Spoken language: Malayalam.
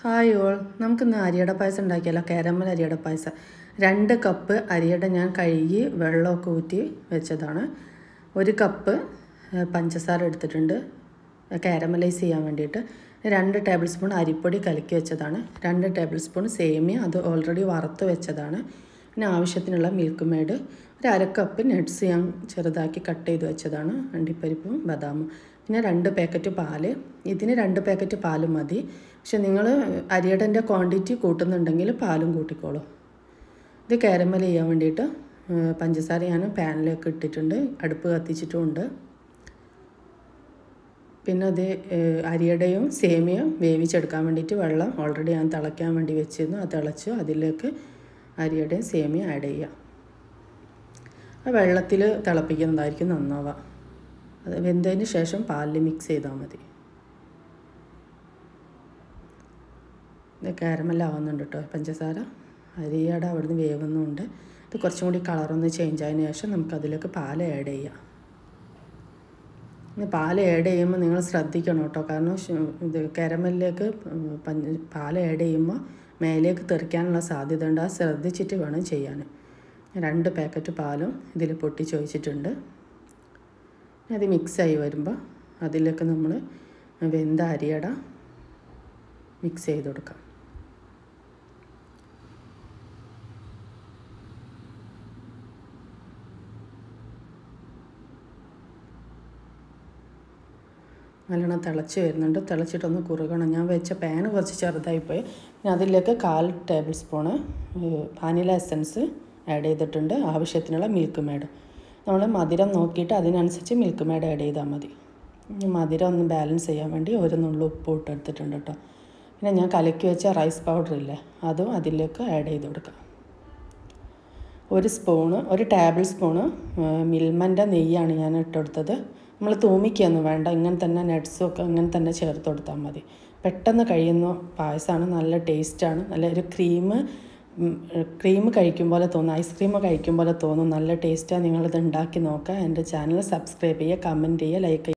ഹായ് ഓൾ, നമുക്കിന്ന് അരിയട പായസം ഉണ്ടാക്കിയാലോ? കാരമൽ അരിയട പായസം. 2 കപ്പ് അരിയട ഞാൻ കഴുകി വെള്ളമൊക്കെ ഊറ്റി വെച്ചതാണ്. 1 കപ്പ് പഞ്ചസാര എടുത്തിട്ടുണ്ട് കാരമലൈസ് ചെയ്യാൻ വേണ്ടിയിട്ട്. 2 ടേബിൾ സ്പൂൺ അരിപ്പൊടി കലക്കി വെച്ചതാണ്. 2 ടേബിൾ സ്പൂൺ സേമിയ, അത് ഓൾറെഡി വറുത്ത് വെച്ചതാണ്. പിന്നെ ആവശ്യത്തിനുള്ള മിൽക്ക് മെയ്ഡ്, 1/2 കപ്പ് നട്ട്സ് ഞാൻ ചെറുതാക്കി കട്ട് ചെയ്ത് വെച്ചതാണ്, അണ്ടിപ്പരിപ്പും ബദാമും. പിന്നെ 2 പാക്കറ്റ് പാല്. ഇതിന് 2 പാക്കറ്റ് പാല് മതി. പക്ഷെ നിങ്ങൾ അരിയടൻ്റെ ക്വാണ്ടിറ്റി കൂട്ടുന്നുണ്ടെങ്കിൽ പാലും കൂട്ടിക്കോളൂ. ഇത് കാരമൽ ചെയ്യാൻ വേണ്ടിയിട്ട് പഞ്ചസാര ഞാൻ പാനിലേക്ക് ഇട്ടിട്ടുണ്ട്, അടുപ്പ് കത്തിച്ചിട്ടുമുണ്ട്. പിന്നെ അത് അരിയടയും സേമിയയും വേവിച്ചെടുക്കാൻ വേണ്ടിയിട്ട് വെള്ളം ഓൾറെഡി ഞാൻ തിളയ്ക്കാൻ വേണ്ടി വെച്ചിരുന്നു. അത് തിളച്ച് അതിലേക്ക് അരിയടയും സേമിയ ആഡ് ചെയ്യുക. വെള്ളത്തിൽ തിളപ്പിക്കുന്നതായിരിക്കും നന്നാവുക. അത് വെന്തതിന് ശേഷം പാലിൽ മിക്സ് ചെയ്താൽ മതി. ഇത് കാരമലാവുന്നുണ്ട് കേട്ടോ പഞ്ചസാര. അരിയട അവിടുന്ന് വേവുന്നുണ്ട്. ഇത് കുറച്ചും കൂടി കളറൊന്ന് ചേഞ്ച് ആയതിനു ശേഷം നമുക്കതിലേക്ക് പാൽ ആഡ് ചെയ്യാം. പാൽ ആഡ് ചെയ്യുമ്പോൾ നിങ്ങൾ ശ്രദ്ധിക്കണം കേട്ടോ, കാരണം ഇത് കാരമലിലേക്ക് പാൽ ആഡ് ചെയ്യുമ്പോൾ മേലേക്ക് തെറിക്കാനുള്ള സാധ്യത ഉണ്ട്. അത് ശ്രദ്ധിച്ചിട്ട് വേണം ചെയ്യാൻ. 2 പാക്കറ്റ് പാലും ഇതിൽ പൊട്ടിച്ചൊഴിച്ചിട്ടുണ്ട്. അത് മിക്സായി വരുമ്പോൾ അതിലേക്ക് നമ്മൾ വെന്ത അരിയട മിക്സ് ചെയ്ത് കൊടുക്കാം. നല്ലോണം തിളച്ച് വരുന്നുണ്ട്. തിളച്ചിട്ടൊന്ന് കുറുകണം. ഞാൻ വെച്ച പാന് കുറച്ച് ചെറുതായിപ്പോയി. പിന്നെ അതിലേക്ക് 1/4 tablespoon vanilla essence add ചെയ്തിട്ടുണ്ട്. ആവശ്യത്തിനുള്ള മിൽക്ക് മെയ്ഡ്. നമ്മൾ മധുരം നോക്കിയിട്ട് അതിനനുസരിച്ച് മിൽക്ക് മെയ്ഡ് ആഡ് ചെയ്താൽ മതി. മധുരം ഒന്ന് ബാലൻസ് ചെയ്യാൻ വേണ്ടി 1 നുള്ളു ഉപ്പ് ഇട്ടെടുത്തിട്ടുണ്ട് കേട്ടോ. പിന്നെ ഞാൻ കലക്കി വെച്ച റൈസ് പൗഡർ ഇല്ലേ, അതും അതിലേക്ക് ആഡ് ചെയ്ത് കൊടുക്കാം. 1 ടേബിൾ സ്പൂണ് മിൽമൻ്റെ നെയ്യാണ് ഞാൻ ഇട്ടെടുത്തത്. നമ്മൾ തൂമിക്കൊന്നും വേണ്ട, ഇങ്ങനെ തന്നെ നട്ട്സും ഒക്കെ ഇങ്ങനെ തന്നെ ചേർത്ത് കൊടുത്താൽ മതി. പെട്ടെന്ന് കഴിയുന്ന പായസമാണ്, നല്ല ടേസ്റ്റാണ്. നല്ലൊരു ക്രീം കഴിക്കും പോലെ തോന്നും, ഐസ്ക്രീം കഴിക്കും പോലെ തോന്നും. നല്ല ടേസ്റ്റാണ്. നിങ്ങളിത് ഉണ്ടാക്കി നോക്കുക. എൻ്റെ ചാനൽ സബ്സ്ക്രൈബ് ചെയ്യുക, കമൻറ്റ് ചെയ്യുക, ലൈക്ക് ചെയ്യുക.